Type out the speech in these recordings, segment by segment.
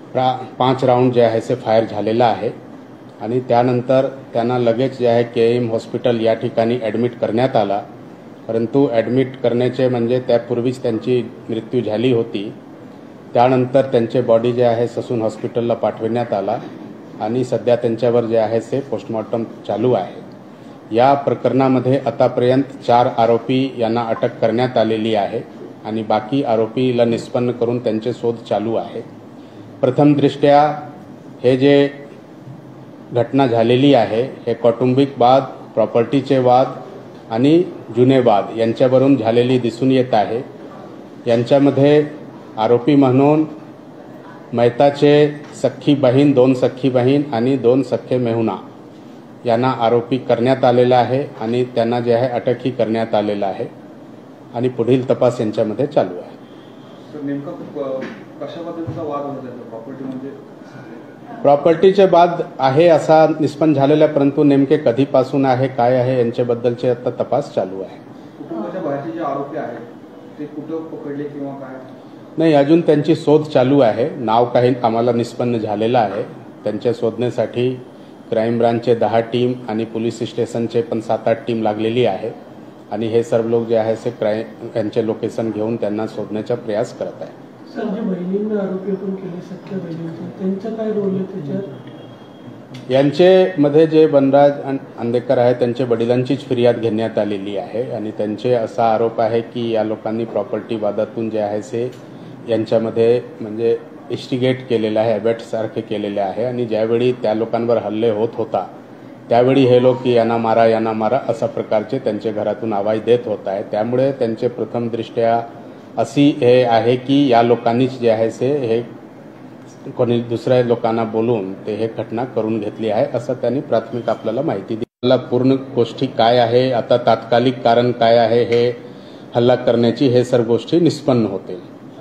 5 round जे आहे से fire झालेला आहे आणि त्यानंतर त्यांना लगेच जे आहे KM हॉस्पिटल या ठिकाणी ॲडमिट करण्यात आला, परंतु ॲडमिट करण्याचे म्हणजे त्यापूर्वीच त्यांची मृत्यू झाली होती। त्यानंतर त्यांचे बॉडी जे आहे ससून हॉस्पिटलला पाठविण्यात आला आणि सध्या त्यांच्यावर जे आहे से पोस्टमॉर्टम चालू आहे। या प्रकरणामध्ये आतापर्यंत 4 आरोपी यांना अटक करण्यात आलेली आहे आणि बाकी आरोपीला निष्पन्न करून त्यांचे शोध चालू आहे। प्रथमदृष्ट्या हे जे घटना झालेली आहे हे कौटुंबिक वाद, प्रॉपर्टीचे वाद आणि जुने वाद यांच्यावरून झालेली दिसून येत आहे। यांच्यामध्ये आरोपी म्हणून मैताचे सख्खी बहीण, 2 सख्खी बहीण आणि 2 सख्खे मेहुणा यांना आरोपी करण्यात आलेला आहे आणि त्यांना जे आहे अटकही करण्यात आलेला आहे आणि पुढील तपास यांच्यामध्ये चालू आहे। कशा पद्धतीचा वाद होता? प्रॉपर्टी म्हणजे प्रॉपर्टीचे वाद आहे असा निष्पन्न झालेला, परंतु नेमके कधीपासून आहे काय आहे यांच्याबद्दलचे आता तपास चालू आहे। कुटुंबाच्या बाहेरचे जे आरोपी आहेत ते कुठं पकडले किंवा काय? नाही, अजून त्यांची शोध चालू आहे। नाव काही आम्हाला निष्पन्न झालेलं आहे। त्यांच्या शोधण्यासाठी क्राईम ब्रांचचे 10 टीम आणि पोलीस स्टेशनचे पण 7-8 टीम लागलेली आहे आणि हे सर्व लोक जे आहे ते क्राईम यांचे लोकेशन घेऊन त्यांना शोधण्याचा प्रयास करत आहे। सर, जे बहिणींना आरोपी आपण केले, सख्या बहिणींचे, त्यांचा काय रोल आहे त्याच्यात? यांचे मध्ये जे बनराज अंदेकर आहे त्यांच्या वडिलांचीच फिर्याद घेण्यात आलेली आहे आणि त्यांचे असा आरोप आहे की या लोकांनी प्रॉपर्टी वादातून जे आहे से यांच्यामध्ये म्हणजे इन्स्टिगेट केलेलं आहे, अबॅट सारखे केलेले आहे आणि ज्यावेळी त्या लोकांवर हल्ले होत होता त्यावेळी हे लोक की यांना मारा अशा प्रकारचे त्यांच्या घरातून आवाज देत होत आहे। त्यामुळे त्यांचे प्रथमदृष्ट्या अशी हे आहे की या लोकांनीच जे आहे से हे कोणी दुसऱ्या लोकांना बोलून ते हे घटना करून घेतली आहे असं त्यांनी प्राथमिक आपल्याला माहिती दिली। मला पूर्ण गोष्टी काय आहे, आता तात्कालिक कारण काय आहे हे हल्ला करण्याची, हे सर्व गोष्टी निष्पन्न होतील।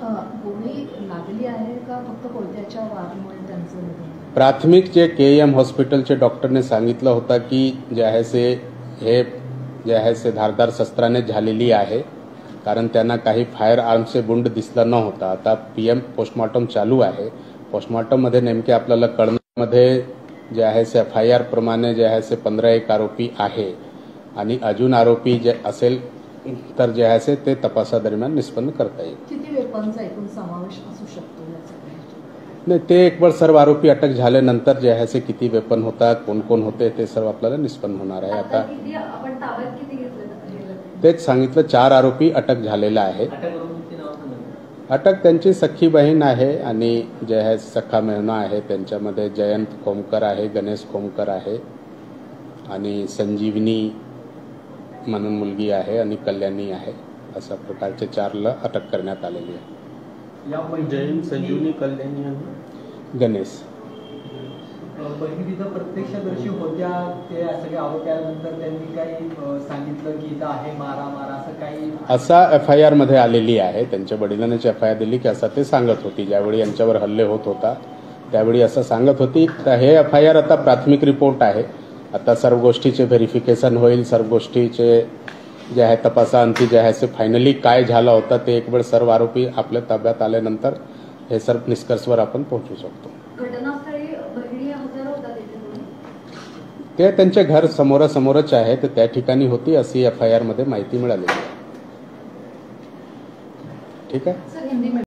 प्राथमिक जे KM हॉस्पिटलचे डॉक्टरने सांगितलं होतं की जे आहे से हे जे आहे से धारदार शस्त्राने झालेली आहे, कारण त्यांना काही फायर आर्मचे गुंड दिसला नव्हता। आता PM पोस्टमॉर्टम चालू आहे। पोस्टमॉर्टममध्ये नेमके आपल्याला कळण्यामध्ये जे आहे से FIR प्रमाणे जे आहे से 15 आरोपी आहे आणि अजून आरोपी जे असेल तर जे आहे से ते तपासादरम्यान निष्पन्न करता येईल। किती वेपनचा एकूण समावेश असू शकतो? नाही, ते एक बार सर्व आरोपी अटक झाल्यानंतर जे आहे से किती वेपन होतात, कोण कोण होते ते सर्व आपल्याला निष्पन्न होणार आहे। आता आपण ताब्यात किती घेतलं? तेच सांगितलं, 4 आरोपी अटक झालेला आहे। अटक त्यांची सख्खी बहीण आहे आणि जे आहे सख्खा मेहुणा आहे, त्यांच्यामध्ये जयंत खोमकर आहे, गणेश खोमकर आहे आणि संजीवनी म्हणून मुलगी आहे आणि कल्याणी आहे। अशा प्रकारचे 4ला अटक करण्यात आलेली आहे। जयंत, संजीवनी, कल्याणी आणि गणेश। बहिणी तिथं प्रत्यक्षदर्शी होत्या, ते सगळे आरोपी आल्यानंतर त्यांनी काही सांगितलं की इथं आहे, मारा असं काही? असा FIR मध्ये आलेली आहे। त्यांच्या वडिलांची FIR दिली की असं ते सांगत होती, ज्यावेळी यांच्यावर हल्ले होत होता त्यावेळी असं सांगत होती। तर हे FIR आता प्राथमिक रिपोर्ट आहे। आता सर्व गोष्टीचे व्हेरिफिकेशन होईल, सर्व गोष्टीचे जे आहे तपासाअंती जे आहे ते फायनली काय झालं होतं ते एक वेळ सर्व आरोपी आपल्या ताब्यात आल्यानंतर हे सर्व निष्कर्षवर आपण पोहोचू शकतो। घटनास्थळी बहिणी हजर होतात ते त्यांचे घर समोरासमोरच आहे, तर त्या ठिकाणी होती अशी FIR मध्ये माहिती मिळालेली आहे। ठीक आहे।